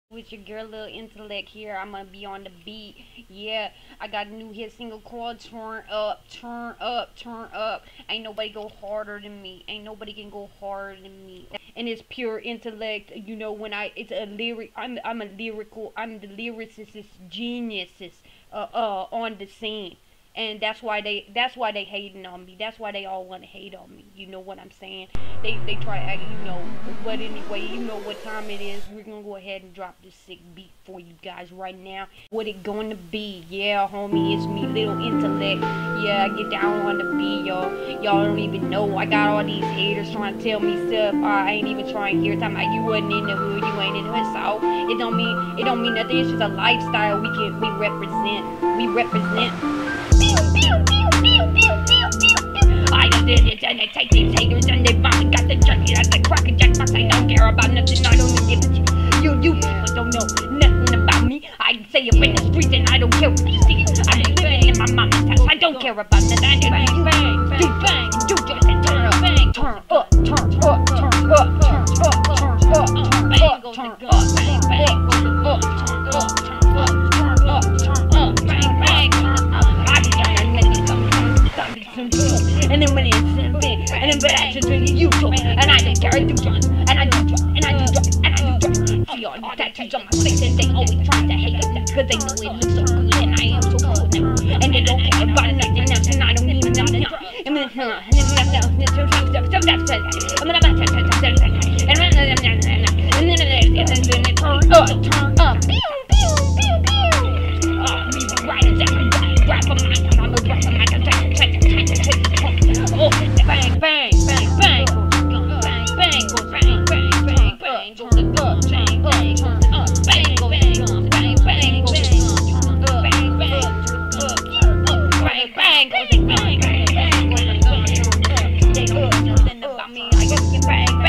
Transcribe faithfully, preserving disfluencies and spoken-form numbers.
With your girl Lil Intellect here. I'm gonna be on the beat. Yeah, I got a new hit single called Turn Up, Turn Up, Turn Up. Ain't nobody go harder than me. Ain't nobody can go harder than me. And it's pure intellect. You know, when I it's a lyric I'm I'm a lyrical I'm the lyricist geniuses uh uh on the scene. And that's why they that's why they hating on me. That's why they all want to hate on me. You know what I'm saying? They they try to act, you know. But anyway, you know what time it is. We're gonna go ahead and drop this sick beat for you guys right now. What it going to be? Yeah, homie, it's me, Lil Intellect. Yeah, I get down on the beat, y'all. Y'all don't even know. I got all these haters trying to tell me stuff. I ain't even trying to hear. Talking about you wasn't in the hood, you ain't in the hood. So it don't mean it don't mean nothing. It's just a lifestyle we can we represent. We represent. I done did it and they take these haters and they finally got the junkie at the cracker jackbox. I don't care about nothing, I don't give a shit. You, you people don't know nothing about me. I say it in the streets and I don't care what you see. I'm living in my mama's house, I don't care about nothing. I do bang, bang, bang, bang, you just turn up, bang, turn up, turn up, turn up, turn up, turn up, turn up, turn up, bang, bang, up, turn up, turn up, turn up, turn up, turn up, bang, bang, turn up. And then when it's and then but I just really you talk and I don't care, I do drugs and I do drugs and I do drugs and I do drugs. See all these tattoos on my face and they always try to hate us because they know it looks so good and I am so cool now. And they don't care about nothing else and I don't need nothing else. And then and then turn up, turn up. Bang, bang, bang, bang, bang, bang, bang, bang, bang, bang, bang, turn it up, bang, bang, turn it up, bang, bang, bang, bang, bang, turn it up, bang, bang, bang, bang, bang, bang, bang, bang, they heard nothing about me. I guess bang, bang.